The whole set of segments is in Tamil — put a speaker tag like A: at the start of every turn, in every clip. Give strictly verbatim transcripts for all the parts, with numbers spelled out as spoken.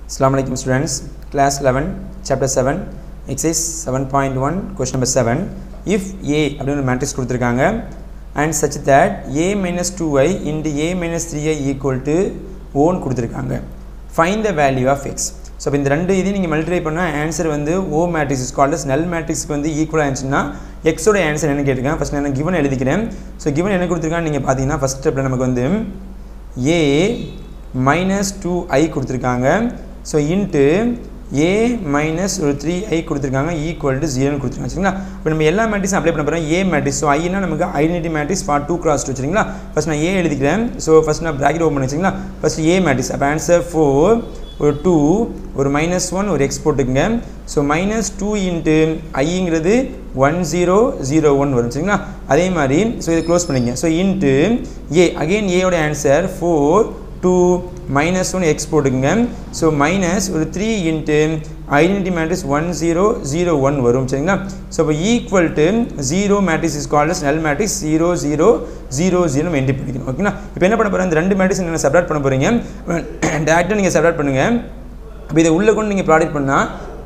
A: Assalamu alaikum students, class eleven, chapter seven, exercise seven point one, question number seven. If A அப்படின matrix கொடுத்திருக்காங்க and such that A minus two i into A minus three i equal to one கொடுத்திருக்காங்க. Find the value of x. So இந்த ரெண்டு இதையும் நீங்க மல்டிப்ளை பண்ணா ஆன்சர் வந்து O matrix is called as null matrix க்கு வந்து ஈக்குவல் ஆச்சுனா x ஓட ஆன்சர் என்ன கேட்டிருக்காங்க. ஃபர்ஸ்ட் நான் given எழுதிக்கிறேன். So given என்ன கொடுத்திருக்காங்க நீங்க பாத்தீங்கன்னா ஃபர்ஸ்ட் ஸ்டெப்ல நமக்கு வந்து A minus two i கொடுத்திருக்காங்க. So into A minus three i கொடுத்திருக்காங்க equal to zero னு கொடுத்திருக்காங்க சரிங்களா. இப்போ நம்ம எல்லா மேட்ரிக்ஸும் அப்ளை பண்ண போறோம் A மேட்ரிக்ஸ். So I னா நமக்கு identity matrix for two cross two சரிங்களா. ஃபர்ஸ்ட் நான் A எழுதிக்கிறேன். So ஃபர்ஸ்ட் நான் bracket ஓபன் பண்ணிச்சீங்களா. First A matrix. அப்ப ஆன்சர் four ஒரு two ஒரு minus one ஒரு x போட்டுங்க. So minus two into I ங்கிறது one zero zero one வரும் சரிங்களா. அதே மாதிரி so இத க்ளோஸ் பண்ணிங்க. So into A again A ஓட answer four two minus one x போட்டுங்க. So minus ஒரு three into identity matrix one zero zero one வரும் சரிங்களா. So அப்ப equal to zero matrix is called as null matrix zero zero zero zero மெயின்டி பண்ணிக்கணும் ஓகேங்களா. இப்போ என்ன பண்ண போறோம் இந்த ரெண்டு மேட்ரிக்ஸ் நீங்க செப்பரேட் பண்ண போறீங்க. டைரக்டா நீங்க செப்பரேட் பண்ணுங்க. அப்ப இத உள்ள கொண்டு நீங்க ப்ராடக்ட் பண்ணா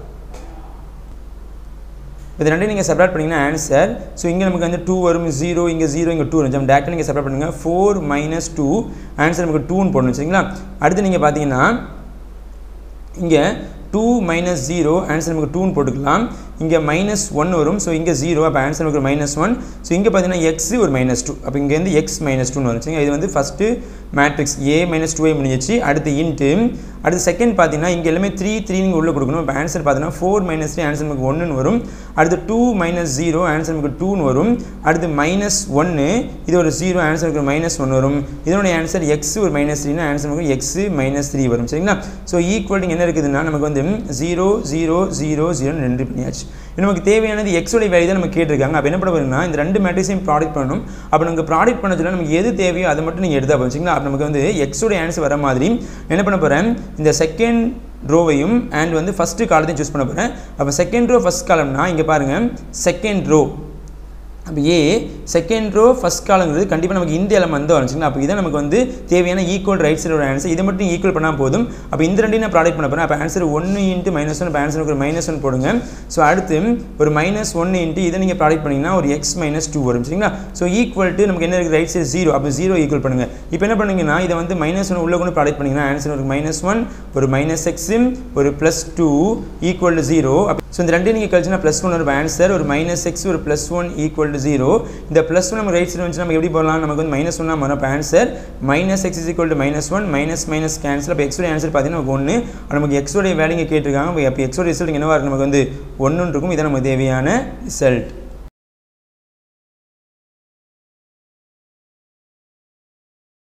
A: இது ரெண்டையும் நீங்க செப்பரேட் பண்ணீங்கன்னா ஆன்சர் சோ இங்க நமக்கு வந்து two வரும் zero இங்க zero இங்க two வரும் நம்ம டைரக்டா நீங்க செப்பரேட் பண்ணுங்க four minus two ஆன்சர் நமக்கு two னு போடணும் சரிங்களா. அடுத்து நீங்க பாத்தீங்கன்னா இங்க two minus zero ஆன்சர் நமக்கு two னு போட்டுக்கலாம். இங்க minus one வரும் சோ இங்க zero அப்ப ஆன்சர் நமக்கு minus one. சோ இங்க பாத்தீங்கன்னா x ஒரு minus two. அப்ப இங்க இருந்து x minus two னு வரும் சரிங்களா. இது வந்து first matrix A minus two i முடிஞ்சிச்சு. அடுத்து இன்ட் அடுத்து செகண்ட் பாத்தீங்கன்னா இங்க எல்லாமே three three நீங்க உள்ள கொடுக்கணும். அப்ப ஆன்சர் பாத்தீங்கன்னா four minus three ஆன்சர் நமக்கு one னு வரும். அடுத்து two minus zero ஆன்சர் நமக்கு two னு வரும். அடுத்து minus one இது ஒரு zero ஆன்சர் நமக்கு minus one வரும். இதோட ஆன்சர் x ஒரு minus three னா ஆன்சர் நமக்கு x minus three வரும் சரிங்களா. சோ ஈக்குவல் என்ன இருக்குதுன்னா நமக்கு வந்து zero zero zero zero னு ரெண்டு பண்ணியாச்சு. நமக்கு தேவையானது x ஓட வேல்யூ தான் நமக்கு கேட்டிருக்காங்க. அப்ப என்ன பண்ண போறோம்னா இந்த ரெண்டு மேட்ரிக்ஸையும் ப்ராடக்ட் பண்ணனும். அப்ப நமக்கு ப்ராடக்ட் பண்ணதுல நமக்கு எது தேவையோ அதை மட்டும் நீங்க எடுத்தா போதும் சரிங்களா. அப்ப நமக்கு வந்து x ஓட ஆன்சர் வர மாதிரி என்ன பண்ண போறேன் இந்த செகண்ட் ரோவையும் and வந்து ஃபர்ஸ்ட் காலத்தையும் சூஸ் பண்ண போறேன். அப்ப செகண்ட் ரோ ஃபர்ஸ்ட் காலம்னா இங்க பாருங்க செகண்ட் ரோ அப்ப A செகண்ட் ரோ ஃபர்ஸ்ட் காலம்ங்கிறது கண்டிப்பா நமக்கு இந்த எலிமெண்ட் தான் வரும். அப்ப இத நமக்கு வந்து தேவையான ஈக்குவல் ரைட் சைடு ஓட ஆன்சர் இத மட்டும் ஈக்குவல் பண்ணா போதும். அப்ப இந்த ரெண்டையும் நான் ப்ராடக்ட் பண்ண போறேன். அப்ப answer one into minus one அப்ப ஆன்சருக்கு ஒரு minus one போடுங்க. சோ அடுத்து ஒரு minus one into இத நீங்க ப்ராடக்ட் பண்ணீங்கன்னா ஒரு x minus two வரும் சரிங்களா. சோ ஈக்குவல் டு நமக்கு என்ன இருக்கு ரைட் சைடு zero. அப்ப zero ஈக்குவல் பண்ணுங்க. இப்போ என்ன பண்ணீங்கன்னா இத வந்து minus one உள்ள கொண்டு ப்ராடக்ட் பண்ணீங்கன்னா ஆன்சர் ஒரு minus one ஒரு minus x ஒரு plus two equal to zero. So இந்த ரெண்டையும் நீங்க கழிச்சா plus one வரும் ஆன்சர் ஒரு minus x ஒரு plus one equal to zero. இந்த plus one நம்ம ரைட் சைடு வந்து நம்ம எப்படி போடலாம் நமக்கு வந்து minus one னா வரும். அப்ப answer minus x is equal to minus one minus minus cancel. அப்ப x ஓட ஆன்சர் பாத்தீங்கன்னா நமக்கு one. நமக்கு x ஓட வேல்யூ கேட்டிருக்காங்க. அப்ப x ஓட ரிசல்ட் என்னவா இருக்கு நமக்கு வந்து one னு இருக்கும். இத நமக்கு தேவையான ரிசல்ட்